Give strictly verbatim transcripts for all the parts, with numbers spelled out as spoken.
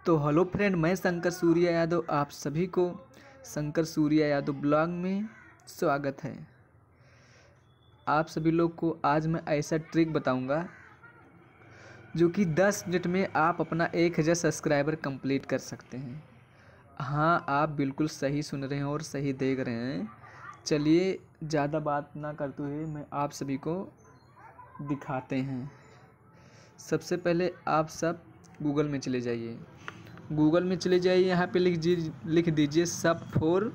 तो hello friend, मैं शंकर सूर्या यादव, आप सभी को शंकर सूर्या यादव ब्लॉग में स्वागत है। आप सभी लोग को आज मैं ऐसा ट्रिक बताऊंगा जो कि दस मिनट में आप अपना एक हज़ार सब्सक्राइबर कंप्लीट कर सकते हैं। हाँ, आप बिल्कुल सही सुन रहे हैं और सही देख रहे हैं। चलिए ज़्यादा बात ना करते हुए मैं आप सभी को दिखाते हैं। सबसे पहले आप सब गूगल में चले जाइए। गूगल में चले जाइए, यहाँ पे लिख जी लिख दीजिए सब फोर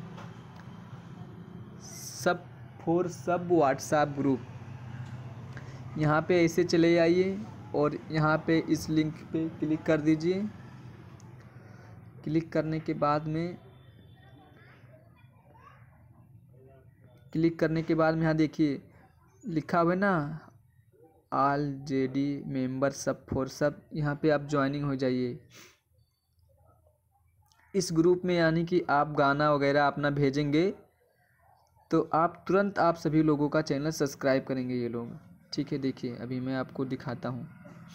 सब फोर सब व्हाट्सएप ग्रुप। यहाँ पे ऐसे चले आइए और यहाँ पे इस लिंक पे क्लिक कर दीजिए। क्लिक करने के बाद में क्लिक करने के बाद में यहाँ देखिए लिखा हुआ है ना, ऑल जे डी मेंबर सब फोर सब। यहाँ पे आप ज्वाइनिंग हो जाइए इस ग्रुप में। यानी कि आप गाना वगैरह अपना भेजेंगे तो आप तुरंत आप सभी लोगों का चैनल सब्सक्राइब करेंगे ये लोग। ठीक है, देखिए अभी मैं आपको दिखाता हूँ।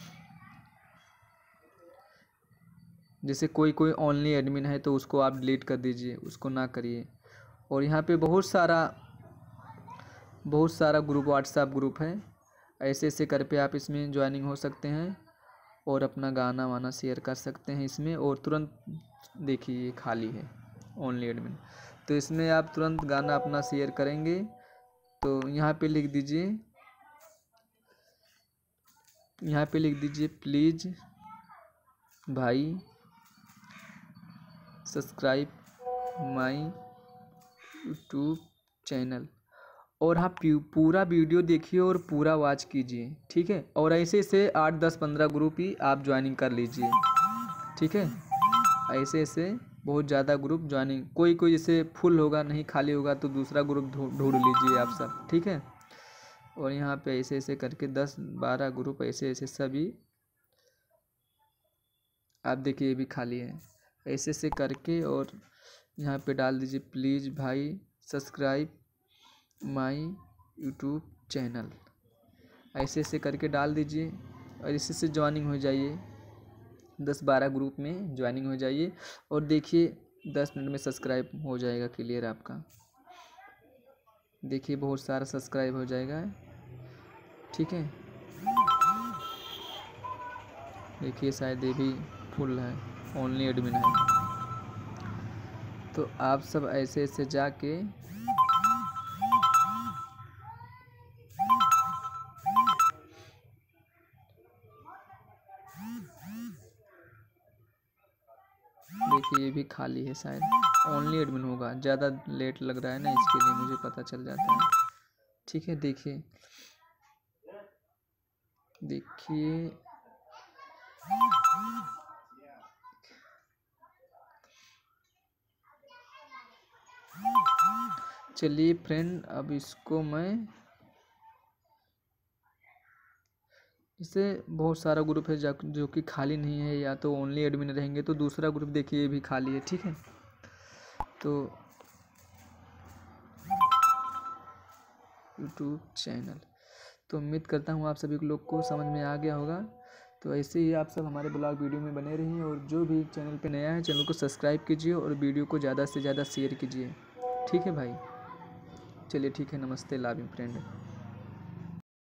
जैसे कोई कोई ओनली एडमिन है तो उसको आप डिलीट कर दीजिए, उसको ना करिए। और यहाँ पे बहुत सारा बहुत सारा ग्रुप व्हाट्सएप ग्रुप है। ऐसे ऐसे कर पे आप इसमें ज्वाइनिंग हो सकते हैं और अपना गाना वाना शेयर कर सकते हैं इसमें। और तुरंत देखिए ये खाली है ओनली एडमिन, तो इसमें आप तुरंत गाना अपना शेयर करेंगे तो यहाँ पे लिख दीजिए यहाँ पे लिख दीजिए प्लीज़ भाई सब्सक्राइब माई यूट्यूब चैनल। और आप पूरा वीडियो देखिए और पूरा वॉच कीजिए। ठीक है, और ऐसे से आठ दस पंद्रह ग्रुप ही आप ज्वाइनिंग कर लीजिए। ठीक है, ऐसे ऐसे बहुत ज़्यादा ग्रुप ज्वाइनिंग, कोई कोई जैसे फुल होगा नहीं खाली होगा तो दूसरा ग्रुप ढूंढ लीजिए आप सब। ठीक है, और यहाँ पे ऐसे ऐसे करके दस बारह ग्रुप ऐसे ऐसे सभी आप देखिए ये भी खाली है। ऐसे ऐसे करके और यहाँ पे डाल दीजिए प्लीज़ भाई सब्सक्राइब माई यूट्यूब चैनल। ऐसे ऐसे करके डाल दीजिए और इसी से ज्वाइनिंग हो जाइए। दस बारह ग्रुप में ज्वाइनिंग हो जाइए और देखिए दस मिनट में सब्सक्राइब हो जाएगा क्लियर आपका। देखिए बहुत सारा सब्सक्राइब हो जाएगा। ठीक है, देखिए शायद ये भी फुल है, ओनली एडमिन है। तो आप सब ऐसे ऐसे जाके देखिए ये भी खाली है, शायद ओनली एडमिन होगा। ज़्यादा लेट लग रहा है ना, इसके लिए मुझे पता चल जाता है। ठीक है, देखिए देखिए चलिए फ्रेंड, अब इसको मैं इससे बहुत सारा ग्रुप है जो कि खाली नहीं है, या तो ओनली एडमिन रहेंगे तो दूसरा ग्रुप देखिए ये भी खाली है। ठीक है, तो यूट्यूब चैनल, तो उम्मीद करता हूँ आप सभी लोग को समझ में आ गया होगा। तो ऐसे ही आप सब हमारे ब्लॉग वीडियो में बने रहिए और जो भी चैनल पे नया है चैनल को सब्सक्राइब कीजिए और वीडियो को ज़्यादा से ज़्यादा शेयर कीजिए। ठीक है भाई, चलिए ठीक है, नमस्ते, लव यू फ्रेंड।